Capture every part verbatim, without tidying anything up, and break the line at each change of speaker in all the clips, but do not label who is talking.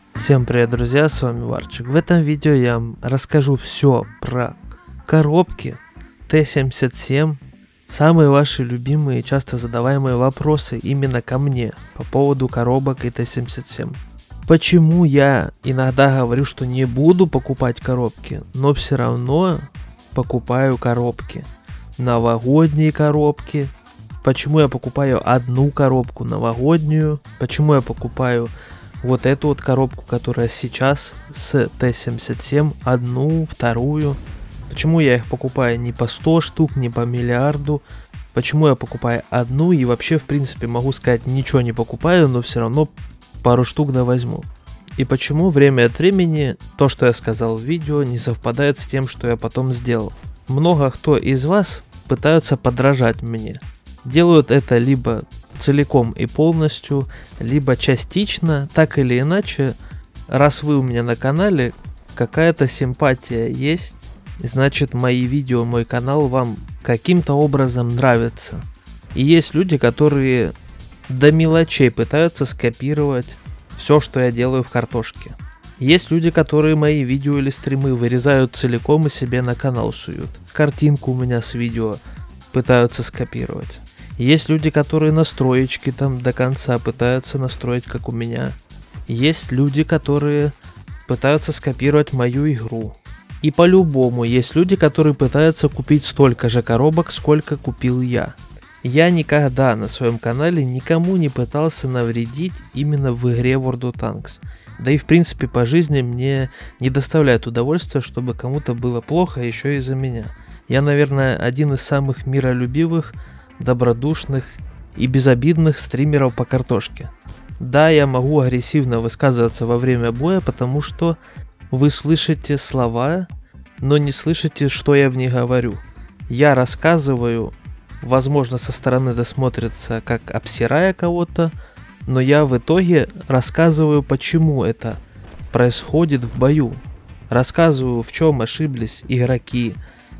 Всем привет, друзья, с вами Варчик. В этом видео я вам расскажу все про коробки Т семьдесят семь, самые ваши любимые и часто задаваемые вопросы именно ко мне по поводу коробок и Т семьдесят семь. Почему я иногда говорю, что не буду покупать коробки, но все равно покупаю коробки. Новогодние коробки. Почему я покупаю одну коробку новогоднюю, почему я покупаю вот эту вот коробку, которая сейчас с Т семьдесят семь, одну, вторую. Почему я их покупаю не по сто штук, не по миллиарду. Почему я покупаю одну и вообще, в принципе, могу сказать, ничего не покупаю, но все равно пару штук да возьму. И почему время от времени то, что я сказал в видео, не совпадает с тем, что я потом сделал. Много кто из вас пытаются подражать мне. Делают это либо целиком и полностью, либо частично, так или иначе, раз вы у меня на канале, какая-то симпатия есть, значит мои видео, мой канал вам каким-то образом нравится. И есть люди, которые до мелочей пытаются скопировать все, что я делаю в картошке. Есть люди, которые мои видео или стримы вырезают целиком и себе на канал суют. Картинку у меня с видео пытаются скопировать. Есть люди, которые настроечки там до конца пытаются настроить, как у меня. Есть люди, которые пытаются скопировать мою игру. И по-любому есть люди, которые пытаются купить столько же коробок, сколько купил я. Я никогда на своем канале никому не пытался навредить именно в игре World of Tanks. Да и в принципе по жизни мне не доставляет удовольствия, чтобы кому-то было плохо еще из-за меня. Я, наверное, один из самых миролюбивых, добродушных и безобидных стримеров по картошке. Да, я могу агрессивно высказываться во время боя, потому что вы слышите слова, но не слышите, что я в них говорю. Я рассказываю, возможно, со стороны досмотрится, как обсирая кого-то, но я в итоге рассказываю, почему это происходит в бою. Рассказываю, в чем ошиблись игроки.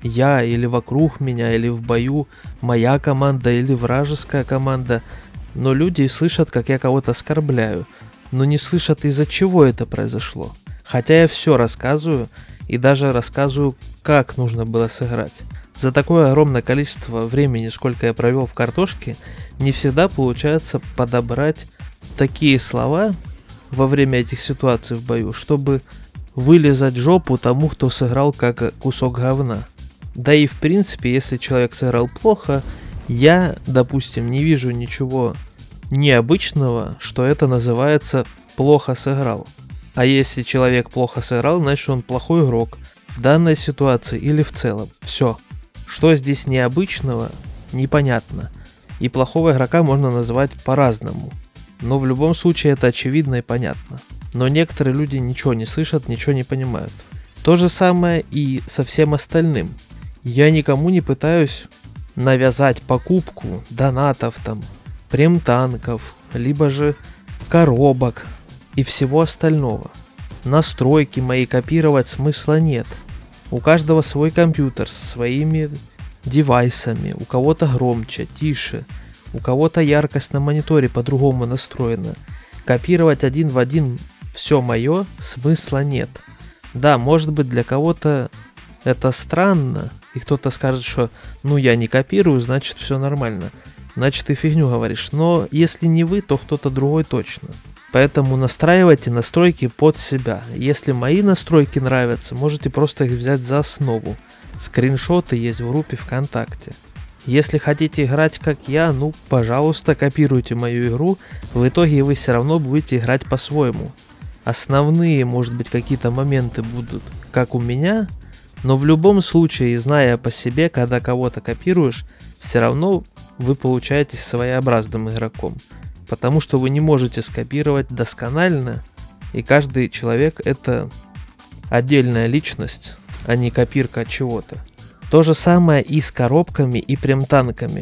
Я или вокруг меня, или в бою моя команда, или вражеская команда. Но люди слышат, как я кого-то оскорбляю, но не слышат, из-за чего это произошло. Хотя я все рассказываю, и даже рассказываю, как нужно было сыграть. За такое огромное количество времени, сколько я провел в картошке, не всегда получается подобрать такие слова во время этих ситуаций в бою, чтобы вылизать жопу тому, кто сыграл как кусок говна. Да и в принципе, если человек сыграл плохо, я, допустим, не вижу ничего необычного, что это называется плохо сыграл. А если человек плохо сыграл, значит он плохой игрок в данной ситуации или в целом. Все. Что здесь необычного, непонятно. И плохого игрока можно называть по-разному. Но в любом случае это очевидно и понятно. Но некоторые люди ничего не слышат, ничего не понимают. То же самое и со всем остальным. Я никому не пытаюсь навязать покупку донатов, там, прем-танков, либо же коробок и всего остального. Настройки мои копировать смысла нет. У каждого свой компьютер со своими девайсами, у кого-то громче, тише, у кого-то яркость на мониторе по-другому настроена. Копировать один в один все мое смысла нет. Да, может быть для кого-то это странно, и кто-то скажет, что ну я не копирую, значит все нормально. Значит ты фигню говоришь. Но если не вы, то кто-то другой точно. Поэтому настраивайте настройки под себя. Если мои настройки нравятся, можете просто их взять за основу. Скриншоты есть в группе ВКонтакте. Если хотите играть как я, ну пожалуйста, копируйте мою игру. В итоге вы все равно будете играть по-своему. Основные, может быть, какие-то моменты будут как у меня. Но в любом случае, зная по себе, когда кого-то копируешь, все равно вы получаетесь своеобразным игроком. Потому что вы не можете скопировать досконально, и каждый человек это отдельная личность, а не копирка чего-то. То же самое и с коробками и прем-танками.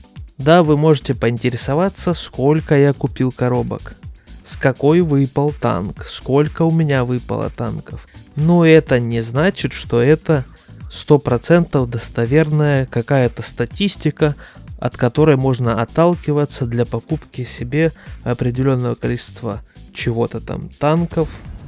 Да, вы можете поинтересоваться, сколько я купил коробок, с какой выпал танк, сколько у меня выпало танков. Но это не значит, что это сто процентов достоверная какая-то статистика, от которой можно отталкиваться для покупки себе определенного количества чего-то там, танков,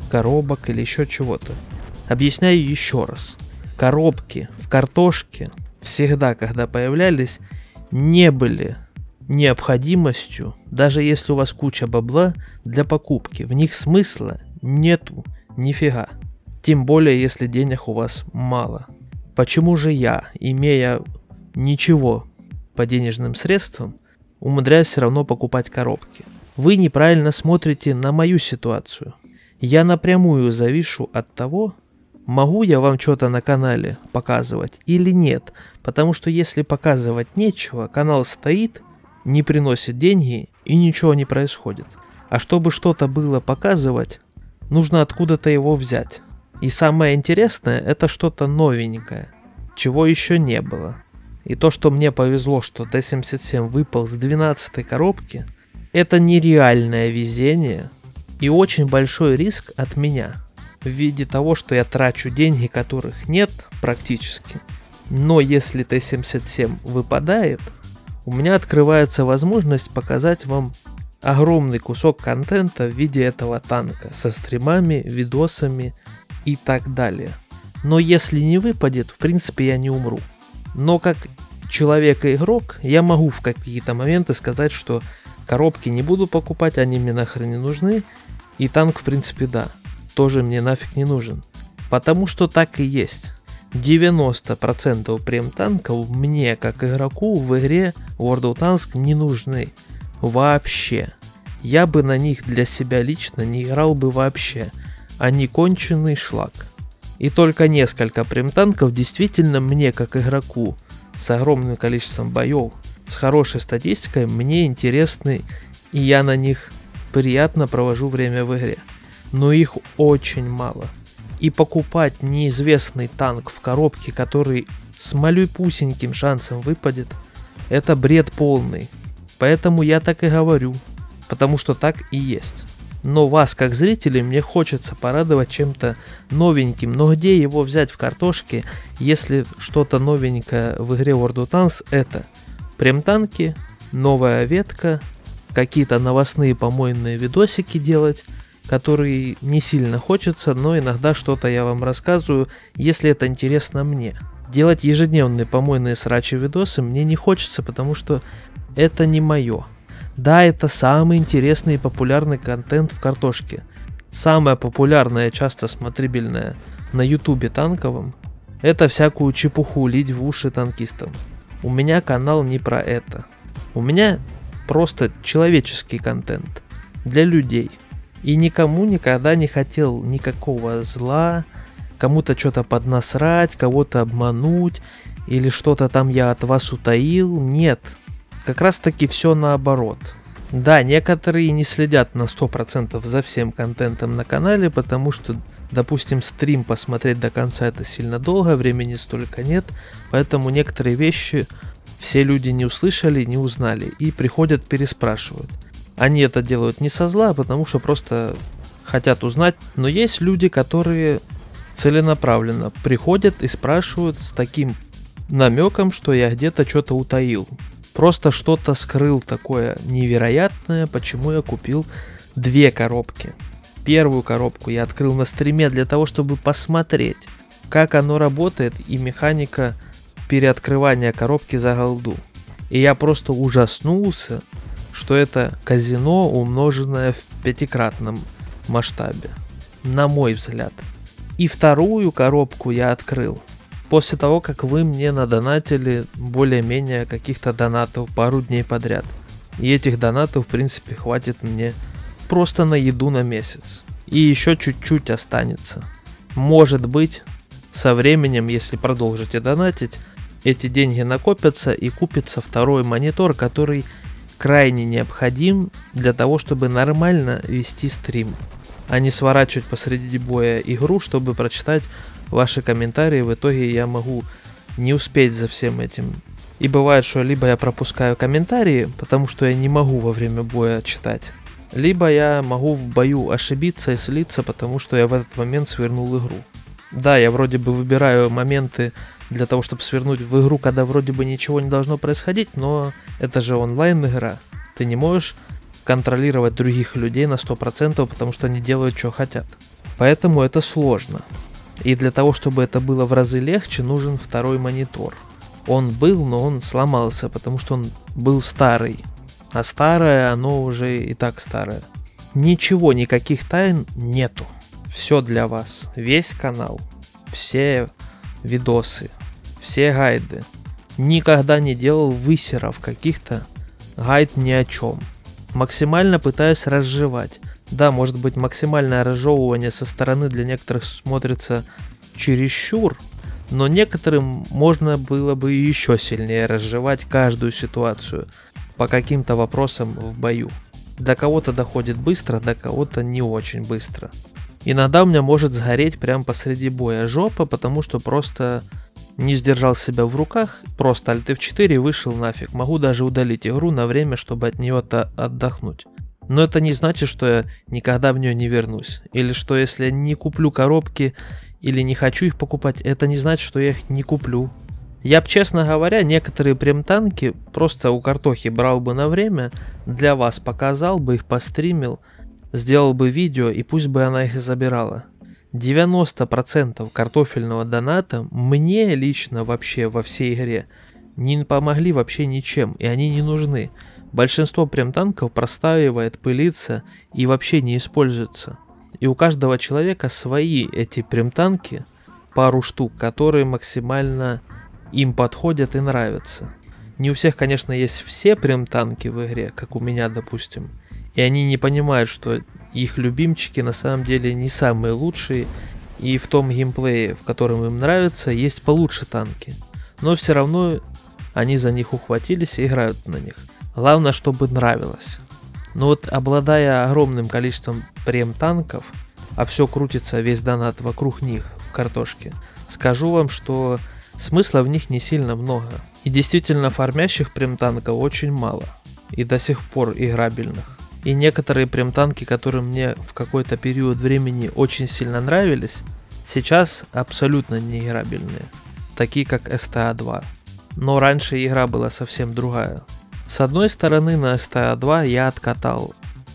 коробок или еще чего-то. Объясняю еще раз. Коробки в картошке всегда, когда появлялись, не были необходимостью, даже если у вас куча бабла для покупки. В них смысла нету нифига. Тем более, если денег у вас мало. Почему же я, имея ничего по денежным средствам, умудряюсь все равно покупать коробки? Вы неправильно смотрите на мою ситуацию. Я напрямую завишу от того, могу я вам что-то на канале показывать или нет. Потому что если показывать нечего, канал стоит, не приносит деньги и ничего не происходит. А чтобы что-то было показывать, нужно откуда-то его взять. И самое интересное, это что-то новенькое, чего еще не было. И то, что мне повезло, что Т семьдесят семь выпал с двенадцатой коробки, это нереальное везение и очень большой риск от меня. В виде того, что я трачу деньги, которых нет практически. Но если Т семьдесят семь выпадает, у меня открывается возможность показать вам огромный кусок контента в виде этого танка со стримами, видосами и так далее. Но если не выпадет, в принципе я не умру. Но как человек и игрок я могу в какие-то моменты сказать, что коробки не буду покупать, они мне нахрен не нужны. И танк в принципе да, тоже мне нафиг не нужен. Потому что так и есть. девяносто процентов прем-танков мне, как игроку, в игре World of Tanks не нужны. Вообще. Я бы на них для себя лично не играл бы вообще. Они конченый шлак. И только несколько прем-танков действительно мне, как игроку, с огромным количеством боев, с хорошей статистикой, мне интересны, и я на них приятно провожу время в игре. Но их очень мало. И покупать неизвестный танк в коробке, который с малюпусеньким шансом выпадет, это бред полный. Поэтому я так и говорю, потому что так и есть. Но вас, как зрителей, мне хочется порадовать чем-то новеньким. Но где его взять в картошке, если что-то новенькое в игре World of Tanks это прем-танки, новая ветка, какие-то новостные помойные видосики делать, которые не сильно хочется, но иногда что-то я вам рассказываю, если это интересно мне. Делать ежедневные помойные срачи видосы мне не хочется, потому что это не мое. Да, это самый интересный и популярный контент в картошке. Самое популярное, часто смотрибельное на ютубе танковом, это всякую чепуху лить в уши танкистам. У меня канал не про это. У меня просто человеческий контент для людей. И никому никогда не хотел никакого зла, кому-то что-то поднасрать, кого-то обмануть, или что-то там я от вас утаил. Нет. Как раз таки все наоборот. Да, некоторые не следят на сто процентов за всем контентом на канале, потому что, допустим, стрим посмотреть до конца это сильно долго, времени столько нет, поэтому некоторые вещи все люди не услышали, не узнали и приходят переспрашивают. Они это делают не со зла, а потому что просто хотят узнать, но есть люди, которые целенаправленно приходят и спрашивают с таким намеком, что я где-то что-то утаил. Просто что-то скрыл такое невероятное, почему я купил две коробки. Первую коробку я открыл на стриме для того, чтобы посмотреть, как оно работает и механика переоткрывания коробки за голду. И я просто ужаснулся, что это казино, умноженное в пятикратном масштабе, на мой взгляд. И вторую коробку я открыл после того, как вы мне надонатили более-менее каких-то донатов пару дней подряд. И этих донатов, в принципе, хватит мне просто на еду на месяц. И еще чуть-чуть останется. Может быть, со временем, если продолжите донатить, эти деньги накопятся и купится второй монитор, который крайне необходим для того, чтобы нормально вести стрим, а не сворачивать посреди боя игру, чтобы прочитать ваши комментарии. В итоге я могу не успеть за всем этим. И бывает, что либо я пропускаю комментарии, потому что я не могу во время боя читать, либо я могу в бою ошибиться и слиться, потому что я в этот момент свернул игру. Да, я вроде бы выбираю моменты для того, чтобы свернуть в игру, когда вроде бы ничего не должно происходить, но это же онлайн игра. Ты не можешь контролировать других людей на сто процентов, потому что они делают, что хотят. Поэтому это сложно. И для того, чтобы это было в разы легче, нужен второй монитор. Он был, но он сломался, потому что он был старый. А старое, оно уже и так старое. Ничего, никаких тайн нету. Все для вас. Весь канал. Все видосы. Все гайды. Никогда не делал высеров каких-то. Гайд ни о чем. Максимально пытаюсь разжевать. Да, может быть, максимальное разжевывание со стороны для некоторых смотрится чересчур, но некоторым можно было бы еще сильнее разжевать каждую ситуацию по каким-то вопросам в бою. До кого-то доходит быстро, до кого-то не очень быстро. Иногда у меня может сгореть прямо посреди боя жопа, потому что просто не сдержал себя в руках, просто Alt эф четыре вышел нафиг. Могу даже удалить игру на время, чтобы от нее-то отдохнуть. Но это не значит, что я никогда в нее не вернусь. Или что если я не куплю коробки или не хочу их покупать, это не значит, что я их не куплю. Я б, честно говоря, некоторые прем-танки просто у картохи брал бы на время, для вас показал бы их, постримил, сделал бы видео и пусть бы она их и забирала. девяносто процентов картофельного доната мне лично вообще во всей игре не помогли вообще ничем, и они не нужны. Большинство прем-танков простаивает, пылится и вообще не используется. И у каждого человека свои эти прем-танки, пару штук, которые максимально им подходят и нравятся. Не у всех, конечно, есть все прем-танки в игре, как у меня, допустим. И они не понимают, что их любимчики на самом деле не самые лучшие. И в том геймплее, в котором им нравится, есть получше танки. Но все равно они за них ухватились и играют на них. Главное, чтобы нравилось. Но вот обладая огромным количеством прем-танков, а все крутится, весь донат вокруг них в картошке, скажу вам, что смысла в них не сильно много. И действительно фармящих прем-танков очень мало. И до сих пор играбельных. И некоторые прем-танки, которые мне в какой-то период времени очень сильно нравились, сейчас абсолютно не играбельные. Такие как эс тэ а два. Но раньше игра была совсем другая. С одной стороны, на эс тэ а два я откатал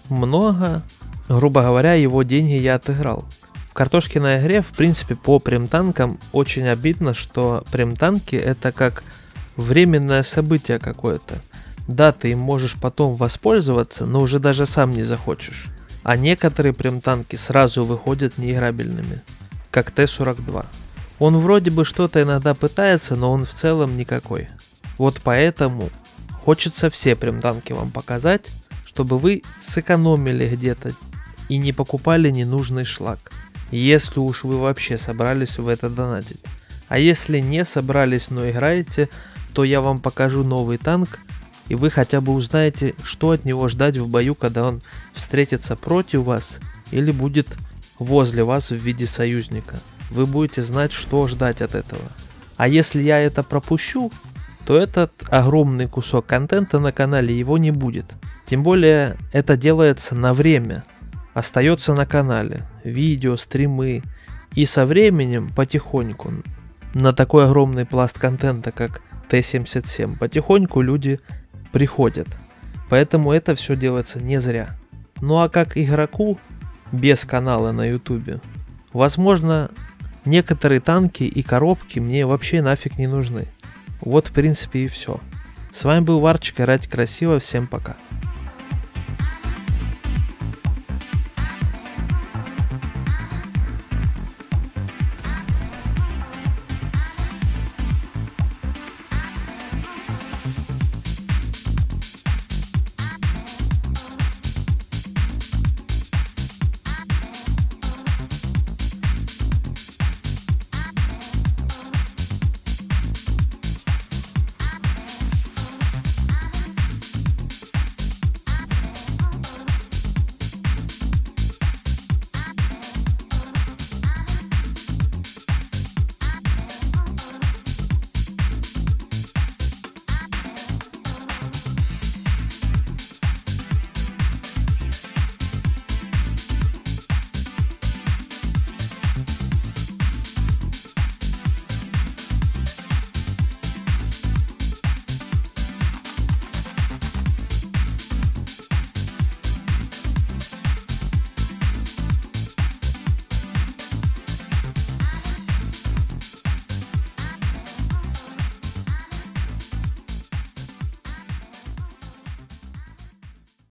много, грубо говоря, его деньги я отыграл. В картошкиной игре, в принципе, по прем-танкам очень обидно, что прем-танки это как временное событие какое-то. Да, ты им можешь потом воспользоваться, но уже даже сам не захочешь. А некоторые прем-танки сразу выходят неиграбельными, как тэ сорок два. Он вроде бы что-то иногда пытается, но он в целом никакой. Вот поэтому хочется все прем-танки вам показать, чтобы вы сэкономили где-то и не покупали ненужный шлак. Если уж вы вообще собрались в это донатить. А если не собрались, но играете, то я вам покажу новый танк, и вы хотя бы узнаете, что от него ждать в бою, когда он встретится против вас или будет возле вас в виде союзника. Вы будете знать, что ждать от этого. А если я это пропущу, то этот огромный кусок контента на канале его не будет. Тем более это делается на время. Остается на канале. Видео, стримы. И со временем потихоньку на такой огромный пласт контента, как тэ семьдесят семь, потихоньку люди приходят. Поэтому это все делается не зря. Ну а как игроку, без канала на ютубе, возможно, некоторые танки и коробки мне вообще нафиг не нужны. Вот в принципе и все. С вами был Варчик, играть красиво, всем пока.